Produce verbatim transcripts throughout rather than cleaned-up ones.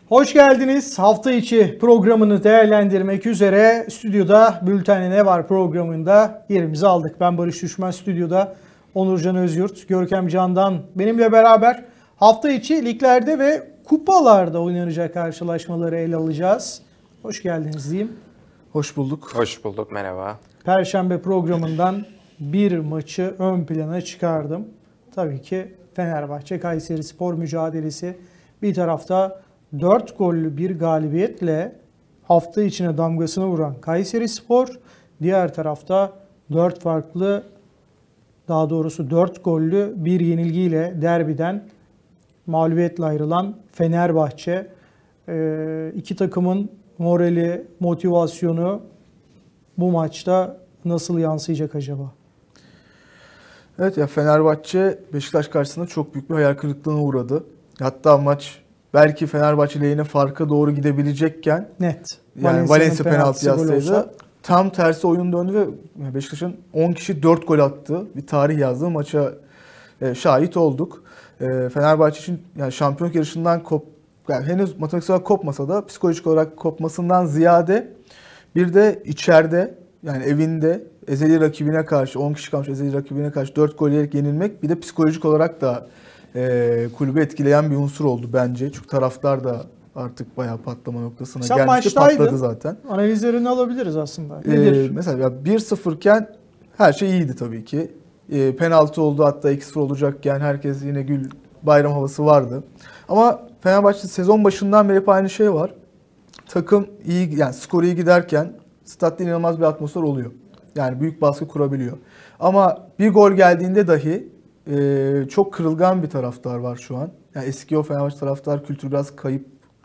Hoş geldiniz. Hafta içi programını değerlendirmek üzere stüdyoda Bülten'e Ne Var programında yerimizi aldık. Ben Barış Düşman, stüdyoda Onurcan Özyurt, Görkem Candan benimle beraber hafta içi liglerde ve kupalarda oynanacak karşılaşmaları ele alacağız. Hoş geldiniz diyeyim. Hoş bulduk. Hoş bulduk, merhaba. Perşembe programından bir maçı ön plana çıkardım. Tabii ki Fenerbahçe Kayserispor mücadelesi. Bir tarafta dört gollü bir galibiyetle hafta içine damgasını vuran Kayserispor, diğer tarafta dört farklı, daha doğrusu dört gollü bir yenilgiyle derbiden mağlubiyetle ayrılan Fenerbahçe. Ee, iki takımın morali, motivasyonu bu maçta nasıl yansıyacak acaba? Evet ya, Fenerbahçe Beşiktaş karşısında çok büyük bir hayal kırıklığına uğradı. Hatta maç belki Fenerbahçe lehine farka doğru gidebilecekken Net. Yani Valencia penaltı yazsaydı tam tersi oyun döndü ve Beşiktaş'ın on kişi dört gol attığı bir tarih yazdığı maça e, şahit olduk. E, Fenerbahçe için yani şampiyonluk yarışından kop, yani henüz matematiksel olarak kopmasa da psikolojik olarak kopmasından ziyade bir de içeride, yani evinde ezeli rakibine karşı, on kişi kalmış ezeli rakibine karşı dört gol yiyerek yenilmek bir de psikolojik olarak da e, kulübü etkileyen bir unsur oldu bence. Çünkü taraftar da artık bayağı patlama noktasına Sen gelmişti, patladı zaten. Analizlerini alabiliriz aslında. Ee, mesela bir sıfır iken her şey iyiydi tabii ki. E, penaltı oldu, hatta iki sıfır olacakken herkes yine gül bayram havası vardı. Ama Fenerbahçe sezon başından beri hep aynı şey var. Takım iyi, yani skor iyi giderken statta inanılmaz bir atmosfer oluyor. Yani büyük baskı kurabiliyor. Ama bir gol geldiğinde dahi e, çok kırılgan bir taraftar var şu an. Yani eski o Fenerbahçe taraftar kültürü biraz kayıp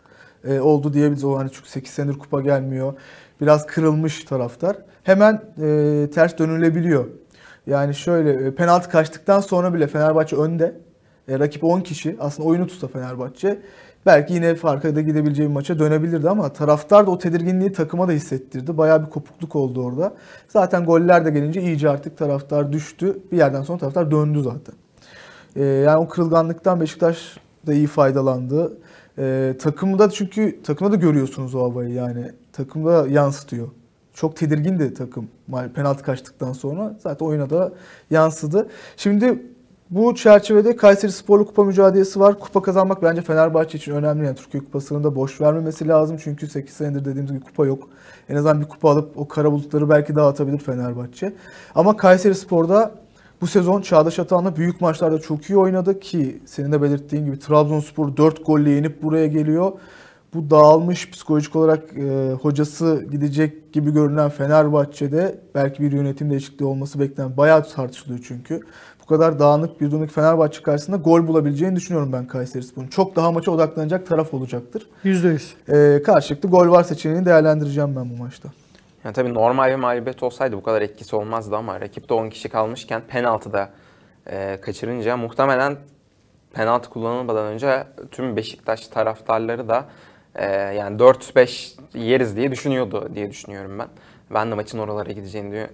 e, oldu diyebiliriz. O hani çünkü sekiz senedir kupa gelmiyor. Biraz kırılmış taraftar. Hemen e, ters dönülebiliyor. Yani şöyle e, penaltı kaçtıktan sonra bile Fenerbahçe önde. E, rakip on kişi. Aslında oyunu tutsa Fenerbahçe belki yine farka da gidebileceği bir maça dönebilirdi ama taraftar da o tedirginliği takıma da hissettirdi. Bayağı bir kopukluk oldu orada. Zaten goller de gelince iyice artık taraftar düştü. Bir yerden sonra taraftar döndü zaten. Ee, yani o kırılganlıktan Beşiktaş da iyi faydalandı. Ee, takımda çünkü takımda da görüyorsunuz o havayı, yani takımda yansıtıyor. Çok tedirgindi takım penaltı kaçtıktan sonra. Zaten oyuna da yansıdı. Şimdi bu çerçevede Kayserispor'la kupa mücadelesi var. Kupa kazanmak bence Fenerbahçe için önemli. Yani Türkiye Kupası'nı da boş vermemesi lazım. Çünkü sekiz senedir dediğimiz gibi kupa yok. En azından bir kupa alıp o kara bulutları belki dağıtabilir Fenerbahçe. Ama Kayserispor'da bu sezon Çağdaş Atan'la büyük maçlarda çok iyi oynadı ki senin de belirttiğin gibi Trabzonspor dört golle yenip buraya geliyor. Bu dağılmış, psikolojik olarak e, hocası gidecek gibi görünen Fenerbahçe'de belki bir yönetim değişikliği olması beklenen, bayağı tartışılıyor çünkü. Bu kadar dağınık bir durumdaki Fenerbahçe karşısında gol bulabileceğini düşünüyorum ben Kayserispor'un. Çok daha maça odaklanacak taraf olacaktır. yüzde yüz. E, karşılıklı gol var seçeneğini değerlendireceğim ben bu maçta. Yani tabii normal bir mağlubiyet olsaydı bu kadar etkisi olmazdı ama rakipte on kişi kalmışken penaltıda e, kaçırınca muhtemelen penaltı kullanılmadan önce tüm Beşiktaş taraftarları da e, yani dört beş yeriz diye düşünüyordu diye düşünüyorum ben. Ben de maçın oralara gideceğini diye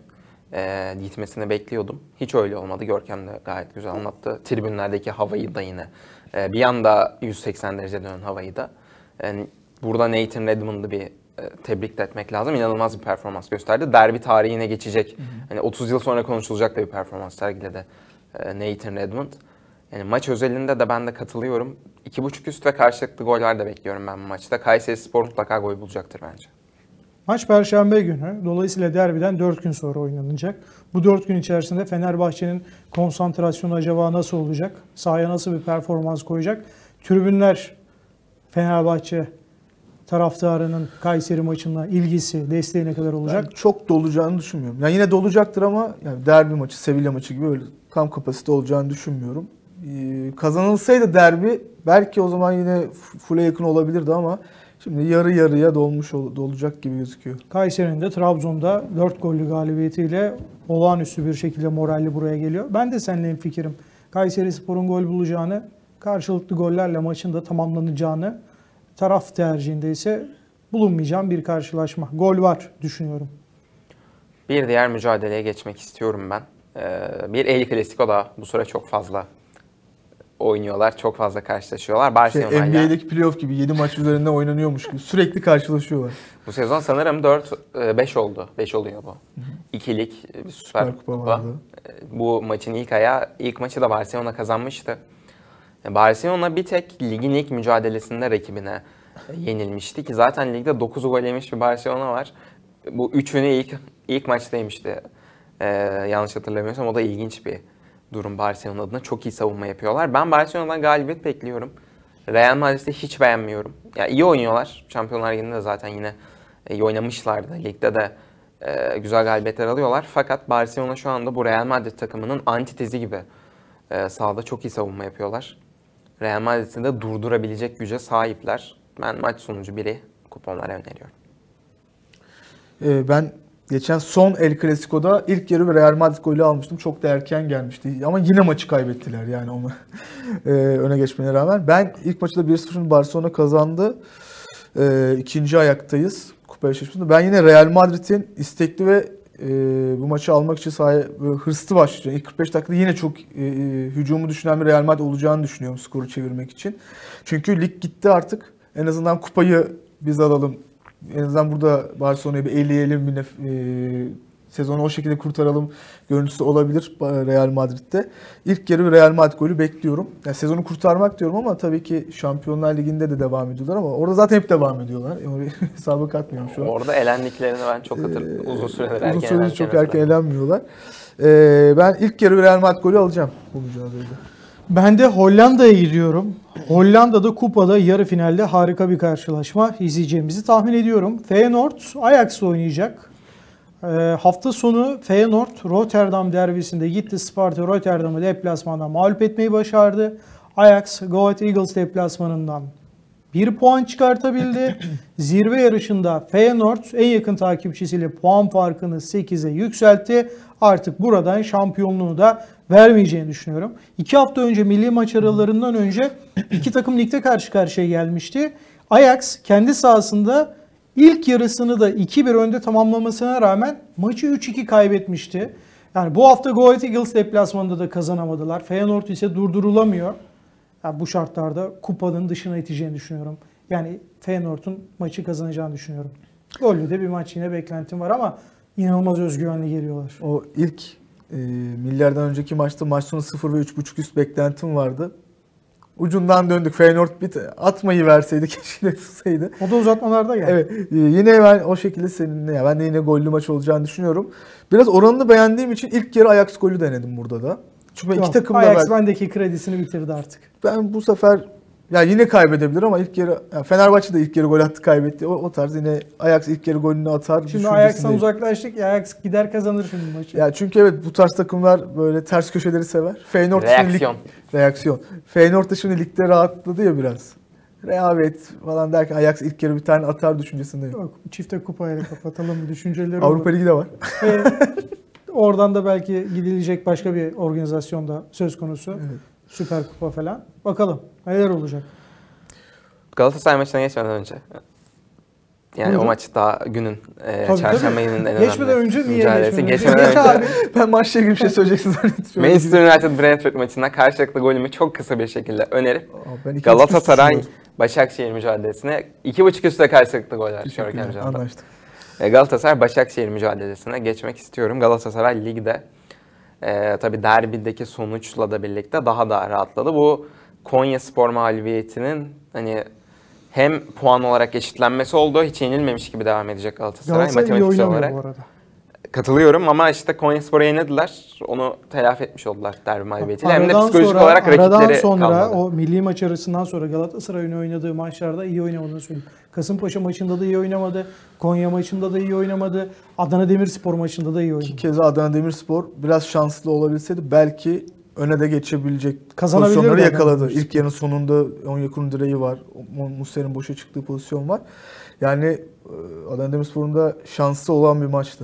e, gitmesini bekliyordum. Hiç öyle olmadı. Görkem de gayet güzel anlattı. Tribünlerdeki havayı da yine e, bir anda yüz seksen derece dönen havayı da. Yani burada Nathan Redmond'u bir tebrik de etmek lazım. İnanılmaz bir performans gösterdi. Derbi tarihine geçecek. Hı hı. Hani otuz yıl sonra konuşulacak da bir performans sergiledi Nathan Redmond. Yani maç özelinde de ben de katılıyorum. iki buçuk üst ve karşılıklı goller de bekliyorum ben bu maçta. Kayserispor mutlaka gol bulacaktır bence. Maç Perşembe günü. Dolayısıyla derbiden dört gün sonra oynanacak. Bu dört gün içerisinde Fenerbahçe'nin konsantrasyonu acaba nasıl olacak? Sahaya nasıl bir performans koyacak? Tribünler Fenerbahçe taraftarının Kayseri maçına ilgisi, desteği ne kadar olacak? Ben çok dolacağını düşünmüyorum. Yani yine dolacaktır ama yani derbi maçı, Sevilla maçı gibi öyle tam kapasite olacağını düşünmüyorum. Ee, kazanılsaydı derbi belki o zaman yine full'e yakın olabilirdi ama şimdi yarı yarıya dolmuş dolacak gibi gözüküyor. Kayseri'nin de Trabzon'da dört gollü galibiyetiyle olağanüstü bir şekilde moralli buraya geliyor. Ben de seninle hemfikirim. Kayserispor'un gol bulacağını, karşılıklı gollerle maçın da tamamlanacağını, taraf tercihinde ise bulunmayacağım bir karşılaşma. Gol var düşünüyorum. Bir diğer mücadeleye geçmek istiyorum ben. Ee, bir El Clasico da bu sıra çok fazla oynuyorlar. Çok fazla karşılaşıyorlar. Şey, Barcelona N B A'deki playoff gibi yedi maç üzerinde oynanıyormuş gibi sürekli karşılaşıyorlar. bu sezon sanırım dört beş oldu. beş oluyor bu. İkilik bir Süper, Süper Kupa Kupa. vardı. Bu maçın ilk ayağı, ilk maçı da Barcelona kazanmıştı. Barcelona bir tek ligin ilk mücadelesinde rakibine yenilmişti ki zaten ligde dokuz gol yemiş bir Barcelona var. Bu üçünü ilk ilk maçta yemişti. Ee, yanlış hatırlamıyorsam o da ilginç bir durum Barcelona adına. Çok iyi savunma yapıyorlar. Ben Barcelona'dan galibiyet bekliyorum. Real Madrid'i hiç beğenmiyorum. Ya iyi oynuyorlar. Şampiyonlar Ligi'nde de zaten yine iyi oynamışlardı. Ligde de e, güzel galibiyetler alıyorlar. Fakat Barcelona şu anda bu Real Madrid takımının antitezi gibi e, sahada çok iyi savunma yapıyorlar. Real Madrid'i de durdurabilecek güce sahipler. Ben maç sonucu biri kuponlara öneriyorum. Ee, ben geçen son El Clasico'da ilk yarı Real Madrid golü almıştım. Çok da erken gelmişti. Ama yine maçı kaybettiler yani onu ee, öne geçmene rağmen. Ben ilk maçta bir sıfır Barcelona kazandı. Ee, ikinci ayaktayız kupa eşleşmesinde. Ben yine Real Madrid'in istekli ve e, bu maçı almak için sahaya hırslı başlayacağım. İlk kırk beş dakikada yine çok e, hücumu düşünen bir Real Madrid olacağını düşünüyorum skoru çevirmek için. Çünkü lig gitti artık. En azından kupayı biz alalım. En azından burada Barcelona'yı bir eleyelim, bir nef- e, sezonu o şekilde kurtaralım görüntüsü olabilir Real Madrid'de. İlk yarı bir Real Madrid golü bekliyorum. Yani sezonu kurtarmak diyorum ama tabii ki Şampiyonlar Ligi'nde de devam ediyorlar ama orada zaten hep devam ediyorlar. Yani hesaba katmıyorum şu an. Orada elendiklerini ben çok hatırlıyorum. Uzun süredir erken Uzun süredir çok elenken erken elenmiyorlar. Ee, ben ilk yarı bir Real Madrid golü alacağım bu mücadelede. Ben de Hollanda'ya gidiyorum. Hollanda'da kupada yarı finalde harika bir karşılaşma izleyeceğimizi tahmin ediyorum. Feyenoord Ajax'la oynayacak. Ee, hafta sonu Feyenoord Rotterdam derbisinde gitti. Sparta Rotterdam'ı deplasmanda mağlup etmeyi başardı. Ajax Go Ahead Eagles deplasmanından bir puan çıkartabildi. Zirve yarışında Feyenoord en yakın takipçisiyle puan farkını sekize yükseltti. Artık buradan şampiyonluğu da vermeyeceğini düşünüyorum. İki hafta önce milli maç aralarından önce iki takım ligde karşı karşıya gelmişti. Ajax kendi sahasında ilk yarısını da iki bir önde tamamlamasına rağmen maçı üç iki kaybetmişti. Yani bu hafta Go Ahead Eagles deplasmanında da kazanamadılar. Feyenoord ise durdurulamıyor. Yani bu şartlarda kupanın dışına iteceğini düşünüyorum. Yani Feyenoord'un maçı kazanacağını düşünüyorum. Gollü de bir maç yine beklentim var ama inanılmaz özgüvenli geliyorlar. O ilk e, millerden önceki maçta maç sonu sıfır ve üç buçuk üst beklentim vardı. Ucundan döndük. Feyenoord bir atmayı verseydi, keşke tutsaydı. O da uzatmalarda geldi. Evet. Yine ben o şekilde seninle, ya ben de yine gollü maç olacağını düşünüyorum. Biraz oranını beğendiğim için ilk yarı Ajax golü denedim burada da. Çünkü Yok, iki takım da Ajax ben, bendeki kredisini bitirdi artık. ben bu sefer ya yine kaybedebilir ama ilk yarı yani Fenerbahçe de ilk yarı gol attı, kaybetti. O, o tarz yine Ajax ilk yarı golünü atar. Şimdi Ajax'tan uzaklaştık. Ajax gider kazanır şimdi maçı. Ya çünkü evet bu tarz takımlar böyle ters köşeleri sever. Feyenoord Reaksiyon. Şimdi lig, reaksiyon. Feyenoord da şimdi ligde rahatladı ya biraz. Rehavet falan derken Ajax ilk yarı bir tane atar düşüncesindeyim. Yok, çifte kupayla kapatalım düşünceleri Avrupa olur. Ligi de var. Ve oradan da belki gidilecek başka bir organizasyonda söz konusu. Evet. Süper Kupa falan. Bakalım neler olacak. Galatasaray maçına geçmeden önce. Yani Buyurun. o maç daha günün e, Tabii, çarşamba tabii. gününün en önemli Geçmeden önce niye mücadelesi. geçmeden önce? Geçmeden Geç önce. abi. Ben maçla ilgili bir şey söyleyeceksin zannettim. Manchester United Brentford maçında karşılıklı golümü çok kısa bir şekilde önerip Aa, ben iki Galatasaray buçuk üst Başakşehir mücadelesine iki buçuk üstte karşılıklı gol var. düşünüyorum. Görkem Can'da. Anlaştık. E, Galatasaray Başakşehir mücadelesine geçmek istiyorum. Galatasaray ligde e, tabii derbideki sonuçla da birlikte daha da rahatladı. Bu Konyaspor mağlubiyetinin hani hem puan olarak eşitlenmesi oldu. Hiç yenilmemiş gibi devam edecek Galatasaray, Galatasaray iyi matematiksel oynamıyor olarak. bu arada. Katılıyorum ama işte Konyaspor'u yenildiler. Onu telafi etmiş oldular derbi mağlubiyetiyle. Hem de Aradan psikolojik sonra- olarak aradan rakipleri sonra kalmadı. o milli maç arasından sonra Galatasaray'ın oynadığı maçlarda iyi oynamadığını söyleyeyim. Kasımpaşa maçında da iyi oynamadı. Konya maçında da iyi oynamadı. Adana Demirspor maçında da iyi İki oynadı. kez Adana Demirspor biraz şanslı olabilseydi belki öne de geçebilecek Kazanabilirdi pozisyonları Adana yakaladı. Demirspor. İlk yarının sonunda Onyekuru direği var. Muslera'nın boşa çıktığı pozisyon var. Yani e, Adana Demirspor'un da şanslı olan bir maçtı.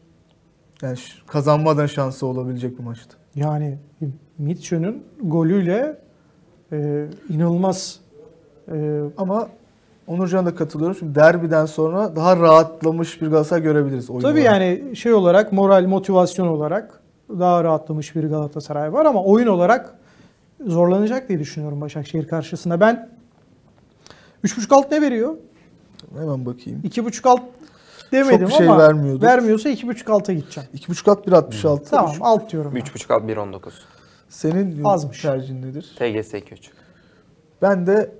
Yani ş- kazanmadan şansı olabilecek bir maçtı. Yani Mitchell'ün golüyle e, inanılmaz e, Ama Onurcan'a da katılıyorum. Şimdi derbiden sonra daha rahatlamış bir Galatasaray görebiliriz. oyun tabii olarak. yani şey olarak moral motivasyon olarak daha rahatlamış bir Galatasaray var ama oyun olarak zorlanacak diye düşünüyorum Başakşehir karşısında. Ben üç buçuk alt ne veriyor? Hemen bakayım. iki buçuk alt demedim Çok bir şey ama vermiyordur. vermiyorsa iki buçuk alta gideceğim. iki buçuk alt bir altmış altı. Tamam alt diyorum. ben. üç buçuk alt bir on dokuz. Senin Azmış. tercihin nedir? T G S iki üç. Ben de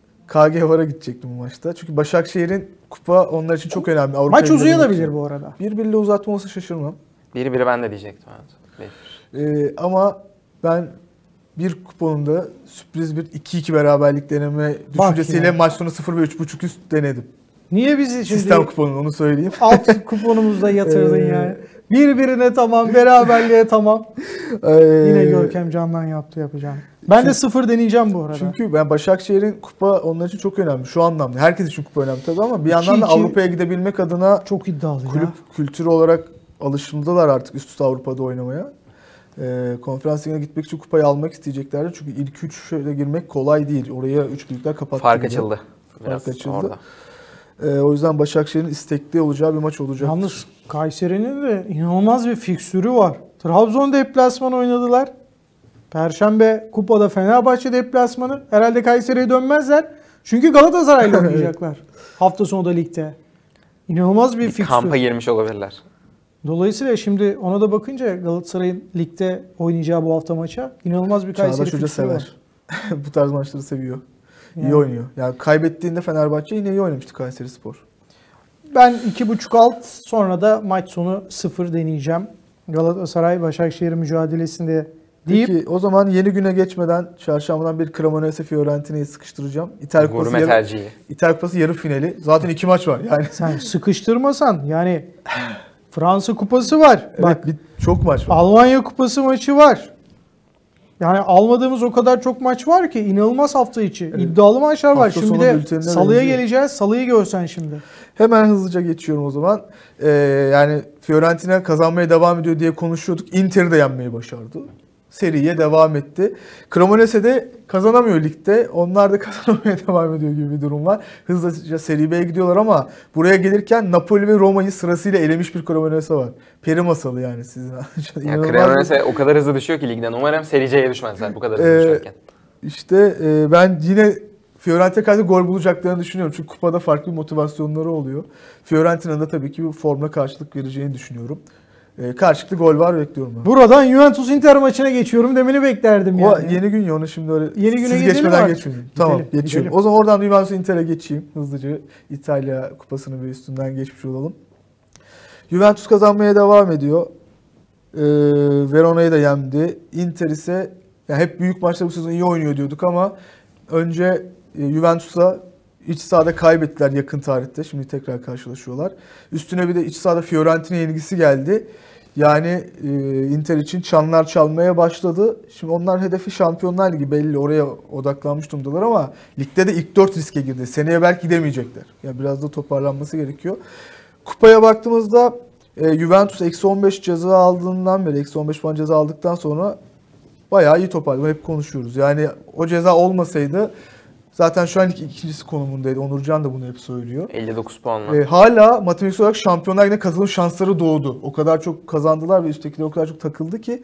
K G Var'a gidecektim bu maçta. Çünkü Başakşehir'in kupa onlar için çok önemli. Avrupa'ya Maç gidebilmek uzayabilir için. bu arada. Bir birle uzatma olsa şaşırmam. biri biri ben de diyecektim. Evet. Ee, ama ben bir kuponunda sürpriz bir iki iki beraberlik deneme Bak düşüncesiyle ya. maç sonu sıfır ve üç buçuk üst denedim. Niye bizi şimdi Sistem kuponunu onu söyleyeyim. alt kuponumuzda yatırdın Ee, yani? Birbirine tamam, beraberliğe tamam. Ee, Yine Görkem Can'dan yaptı yapacağım. Ben de çünkü- sıfır deneyeceğim bu arada. Çünkü ben Başakşehir'in kupa onlar için çok önemli. Şu anlamda. Herkes için kupa önemli tabii ama bir yandan da iki iki Avrupa'ya gidebilmek adına çok iddialı kulüp ya. kültürü olarak alışıldılar artık üst üste Avrupa'da oynamaya. Ee, konferans ligine gitmek için kupayı almak isteyeceklerdi. Çünkü ilk üçe girmek kolay değil. Oraya üç büyükler kapattı. Fark bile. açıldı. Biraz Fark açıldı. orada. Ee, o yüzden Başakşehir'in istekli olacağı bir maç olacak. Yalnız Kayseri'nin de inanılmaz bir fikstürü var. Trabzon deplasman oynadılar. Perşembe kupada Fenerbahçe deplasmanı. Herhalde Kayseri'ye dönmezler. Çünkü Galatasaray'la oynayacaklar. Hafta sonu da ligde. İnanılmaz bir Bir fikstür. kampa girmiş olabilirler. Dolayısıyla şimdi ona da bakınca Galatasaray'ın ligde oynayacağı bu hafta maça inanılmaz bir Kayseri Çağdaş Hoca fikstürü var. sever. Bu tarz maçları seviyor. İyi Yani. oynuyor. Yani kaybettiğinde Fenerbahçe yine iyi oynamıştı Kayserispor. Ben iki buçuk alt sonra da maç sonu sıfır deneyeceğim. Galatasaray Başakşehir mücadelesinde deyip Peki o zaman yeni güne geçmeden çarşambadan bir Cremonese Fiorentina'yı sıkıştıracağım. İtalya Kupası, Gurme yarı, tercihi. İtalya Kupası yarı finali. Zaten iki maç var yani. sen sıkıştırmasan yani Fransa kupası var. Bak Evet, bir, çok maç var. Almanya kupası maçı var. Yani almadığımız o kadar çok maç var ki inanılmaz hafta içi. Evet. İddialı maçlar var. Hafta Şimdi sonu de bültenine salıya benziyor. geleceğiz. Salıyı görsen şimdi. Hemen hızlıca geçiyorum o zaman. Ee, yani Fiorentina kazanmaya devam ediyor diye konuşuyorduk. Inter'i de yenmeyi başardı. Seriye devam etti. Cremonese de kazanamıyor ligde. Onlar da kazanamaya devam ediyor gibi bir durum var. Hızlıca Serie B'ye gidiyorlar ama buraya gelirken Napoli ve Roma'yı sırasıyla elemiş bir Cremonese var. Peri masalı yani sizin. Yani İnanılmaz bir- Cremonese o kadar hızlı düşüyor ki ligden. Umarım Serie C'ye düşmezler bu kadar hızlı Ee, düşerken. İşte e, ben yine Fiorentina karşı gol bulacaklarını düşünüyorum. Çünkü kupada farklı motivasyonları oluyor. Fiorentina'nın da tabii ki bu formla karşılık vereceğini düşünüyorum. E, karşılıklı gol var bekliyorum ben. Buradan Juventus Inter maçına geçiyorum demeni beklerdim O yani. yeni gün ya onu şimdi öyle Yeni güne siz gidelim geçmeden artık. geçmeyin. Tamam Gidelim, geçiyorum. gidelim. O zaman oradan Juventus Inter'e geçeyim hızlıca. İtalya kupasını bir üstünden geçmiş olalım. Juventus kazanmaya devam ediyor. Ee, Verona'yı da yendi. Inter ise yani hep büyük maçta bu sezon iyi oynuyor diyorduk ama önce e, Juventus'la iç sahada kaybettiler yakın tarihte. Şimdi tekrar karşılaşıyorlar. Üstüne bir de iç sahada Fiorentina yenilgisi geldi. Yani e, Inter için çanlar çalmaya başladı. Şimdi onlar hedefi Şampiyonlar Ligi belli. Oraya odaklanmış durumdalar ama ligde de ilk dört riske girdi. Seneye belki gidemeyecekler. Yani biraz da toparlanması gerekiyor. Kupaya baktığımızda e, Juventus eksi on beş ceza aldığından beri, eksi on beş puan ceza aldıktan sonra bayağı iyi toparladı. Hep konuşuyoruz. Yani o ceza olmasaydı zaten şu an lig ikincisi konumundaydı. Onurcan da bunu hep söylüyor. elli dokuz puanla. E, hala matematik olarak Şampiyonlar Ligi'ne katılım şansları doğdu. O kadar çok kazandılar ve üsttekiler o kadar çok takıldı ki.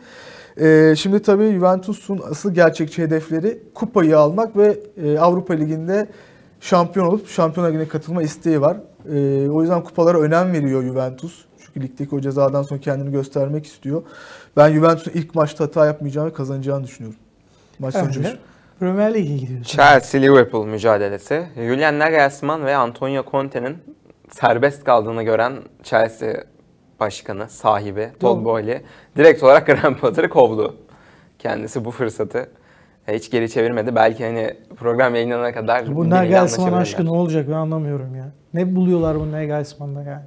E, şimdi tabii Juventus'un asıl gerçekçi hedefleri kupayı almak ve e, Avrupa Ligi'nde şampiyon olup Şampiyonlar Ligi'ne katılma isteği var. E, o yüzden kupalara önem veriyor Juventus. Çünkü ligdeki o cezadan sonra kendini göstermek istiyor. Ben Juventus'un ilk maçta hata yapmayacağını ve kazanacağını düşünüyorum. Maç sonucu Öyle. Premier Lig'e gidiyorsun. Chelsea-Liverpool mücadelesi. Julian Nagelsmann ve Antonio Conte'nin serbest kaldığını gören Chelsea başkanı, sahibi Todd Doğru. Boehly direkt olarak Graham Potter'ı kovdu. Kendisi bu fırsatı hiç geri çevirmedi. Belki hani program yayınlanana kadar Bu biriyle Nagelsmann anlaşabilirler. aşkı ne olacak ben anlamıyorum ya. Ne buluyorlar bu Nagelsmann'da yani.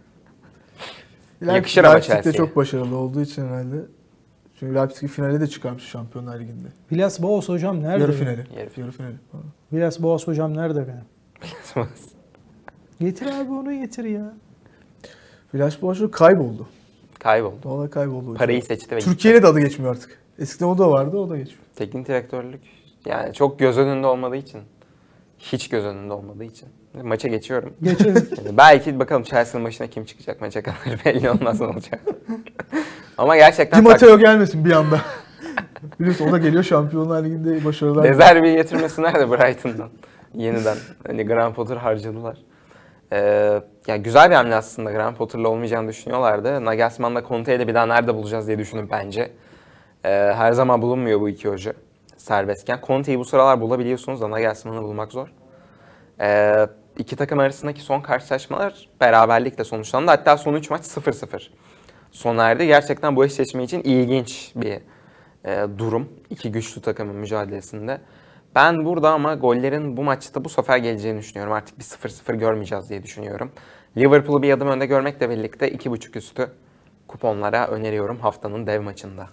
Yakışır ama Leipzig de Chelsea'ye. çok başarılı olduğu için herhalde. Çünkü Leipzig'i finale de çıkarmış Şampiyonlar Ligi'nde. Villas Boas hocam nerede? Yarı benim? finali. Yarı Yarı finali. Ha. Villas Boas hocam nerede benim? Getir abi onu getir ya. Flash Boşu kayboldu. Kayboldu. Vallahi kayboldu. Parayı seçti ve Türkiye'de de adı geçmiyor artık. Eskiden o da vardı, o da geçmiyor. teknik direktörlük yani çok göz önünde olmadığı için, hiç göz önünde olmadığı için maça geçiyorum. Geçelim. Yani belki bakalım Chelsea'nin başına kim çıkacak maça kadar belli olmaz ne olacak. Ama gerçekten Di Matteo gelmesin bir anda. Biliyorsun o da geliyor Şampiyonlar Ligi'nde başarılar. Dezerbi'yi getirmesinler de Brighton'dan. Yeniden. Hani Graham Potter harcadılar. Ee, ya güzel bir hamle aslında. Graham Potter'la olmayacağını düşünüyorlardı. Nagelsmann'la Conte'yi de bir daha nerede bulacağız diye düşündüm bence. Ee, her zaman bulunmuyor bu iki hoca serbestken. Conte'yi bu sıralar bulabiliyorsunuz da Nagelsmann'ı bulmak zor. Ee, iki takım arasındaki son karşılaşmalar beraberlikle sonuçlandı. Hatta son üç maç sıfır sıfır sona erdi. Gerçekten bu eşleşme için ilginç bir e, durum. İki güçlü takımın mücadelesinde. Ben burada ama gollerin bu maçta bu sefer geleceğini düşünüyorum. Artık bir sıfır sıfır görmeyeceğiz diye düşünüyorum. Liverpool'u bir adım önde görmekle birlikte iki buçuk üstü kuponlara öneriyorum haftanın dev maçında.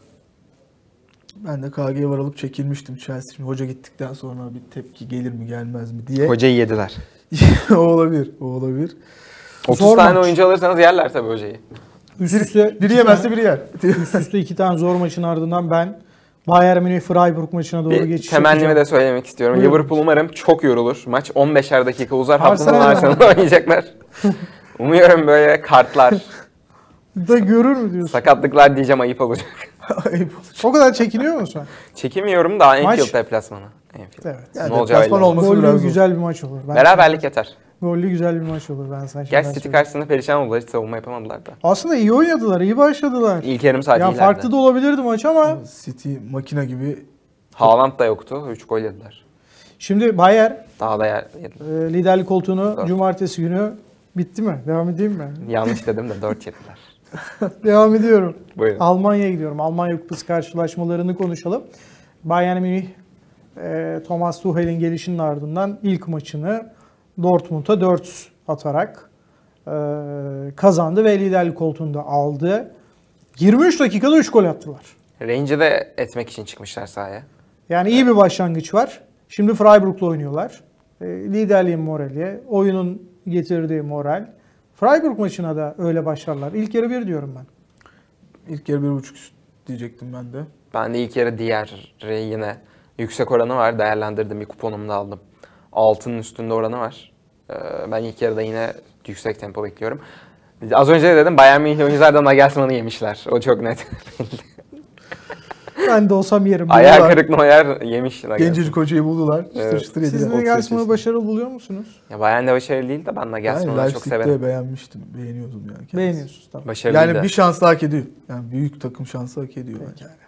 Ben de K G'ye varılıp çekilmiştim Chelsea. Şimdi hoca gittikten sonra bir tepki gelir mi gelmez mi diye. Hocayı yediler. o olabilir, o olabilir. otuz Zor tane maç. oyuncu alırsanız yerler tabii hocayı. Üst üste Biri iki yemezse tane- biri yer. üst üste iki tane zor maçın ardından ben Bayern Münih Freiburg maçına doğru Bir geçiş temennimi yapacağım. de söylemek istiyorum. Buyurun. Liverpool umarım çok yorulur. Maç on beşer dakika uzar. Haftanın Arsenal. Arsenal'da oynayacaklar. Umuyorum böyle kartlar, Da görür mü diyorsun? sakatlıklar diyeceğim ayıp olacak. Ayıp olacak. O kadar çekiniyor musun? Çekemiyorum da Maç- Anfield deplasmanı. Anfield. Evet. Yani Ne olacağı deplasman belli olması Gollü biraz zor. güzel bir maç olur. Ben Beraberlik yeter. Gollü güzel bir maç olur ben sana. Gerçi şimdiden City söyleyeyim. karşısında perişan oldular. Hiç savunma yapamadılar da. Aslında iyi oynadılar, iyi başladılar. İlk yarım saat Ya iyilerdi. farklı da olabilirdi maç ama City makine gibi. Haaland da yoktu. üç gol yediler. şimdi Bayern Daha da yer, yediler. e, liderlik koltuğunu Dört. cumartesi günü bitti mi? Devam edeyim mi? Yanlış dedim de dört yediler. Devam ediyorum. Buyurun. Almanya'ya gidiyorum. Almanya Kupası karşılaşmalarını konuşalım. Bayern Münih e, Thomas Tuchel'in gelişinin ardından ilk maçını Dortmund'a dört atarak e, kazandı ve liderlik koltuğunda aldı. yirmi üç dakikada üç gol attılar. Range'i de etmek için çıkmışlar sahaya. Yani iyi bir başlangıç var. Şimdi Freiburg'la oynuyorlar. E, liderliğin morali, oyunun getirdiği moral. Freiburg maçına da öyle başlarlar. İlk yarı bir diyorum ben. İlk yarı bir buçuk üst diyecektim ben de. Ben de ilk yarı diğer yine yüksek oranı var. Değerlendirdim. Bir kuponumu da aldım. altının üstünde oranı var. Ee, Ben ilk yarıda yine yüksek tempo bekliyorum. Az önce de dedim Bayern Münih oyuncular da Nagelsmann'ı yemişler. O çok net. Ben de olsam yerim. Ayağı Buldular. kırık Neuer yemiş Nagelsmann. Gencecik hocayı buldular. Çıtır Evet. çıtır yediler. Siz otuz beş Nagelsmann'ı yaşında. başarılı buluyor musunuz? Ya Bayern de başarılı değil de ben Yani Nagelsmann'ı çok severim. Leipzig'te beğenmiştim. Beğeniyordum yani. kendisi. Beğeniyorsunuz tamam. Başarılı Yani değil bir de. şans daha hak ediyor. Yani büyük takım şansı hak ediyor bence. Pekala.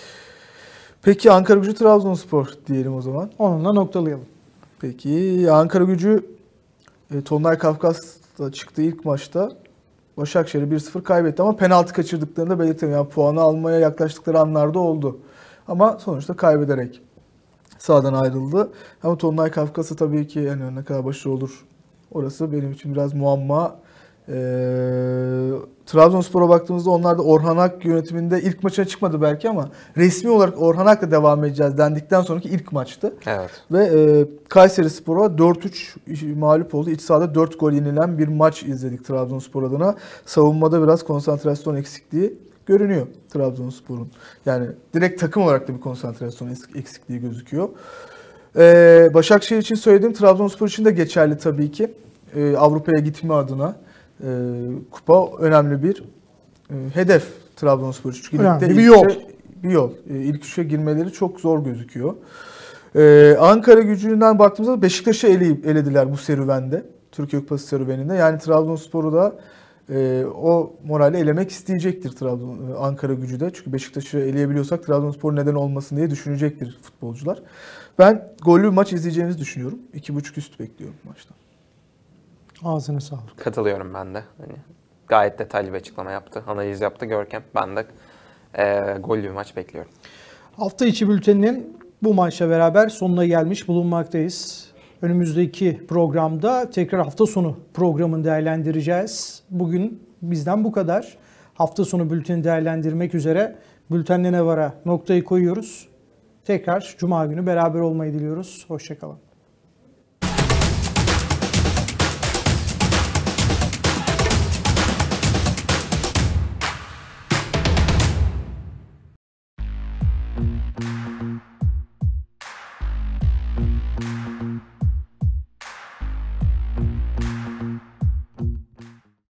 Peki Ankaragücü Trabzonspor diyelim o zaman. Onunla noktalayalım. Peki Ankaragücü e, Tonlay Kafkas'ta çıktığı ilk maçta Başakşehir'i bir sıfır kaybetti ama penaltı kaçırdıklarını da belirtelim. Yani puanı almaya yaklaştıkları anlarda oldu. Ama sonuçta kaybederek sahadan ayrıldı. Ama Tonlay Kafkas'ı tabii ki yani ne kadar başarılı olur orası benim için biraz muamma. Ee, Trabzonspor'a baktığımızda onlar da Orhan Ak yönetiminde ilk maçına çıkmadı belki ama resmi olarak Orhan Ak'la devam edeceğiz dendikten sonraki ilk maçtı. Evet. Ve e, Kayserispor'a dört üç mağlup oldu. İç sahada dört gol yenilen bir maç izledik Trabzonspor adına. Savunmada biraz konsantrasyon eksikliği görünüyor Trabzonspor'un. Yani direkt takım olarak da bir konsantrasyon eksikliği gözüküyor. Ee, Başakşehir için söylediğim Trabzonspor için de geçerli tabii ki. Ee, Avrupa'ya gitme adına e, kupa önemli bir e, hedef Trabzonspor için. Çünkü Önemli ligde bir ilk yol. üçe- bir yol. E, ilk üçe girmeleri çok zor gözüküyor. Ee, Ankara Gücü'nden baktığımızda Beşiktaş'ı eleyip elediler bu serüvende. Türkiye Kupası serüveninde. Yani Trabzonspor'u da e, o moralle elemek isteyecektir Trabzon e, Ankara Gücü de. Çünkü Beşiktaş'ı eleyebiliyorsak Trabzonspor neden olmasın diye düşünecektir futbolcular. Ben gollü bir maç izleyeceğimizi düşünüyorum. iki buçuk üst bekliyorum maçtan. Ağzına sağlık. Katılıyorum ben de. Hani gayet detaylı bir açıklama yaptı. Analiz yaptı Görkem. Ben de e, gollü bir maç bekliyorum. Hafta içi bülteninin bu maçla beraber sonuna gelmiş bulunmaktayız. Önümüzdeki programda tekrar hafta sonu programını değerlendireceğiz. Bugün bizden bu kadar. Hafta sonu bülteni değerlendirmek üzere Bülten'le ne var'a noktayı koyuyoruz. Tekrar Cuma günü beraber olmayı diliyoruz. Hoşça kalın.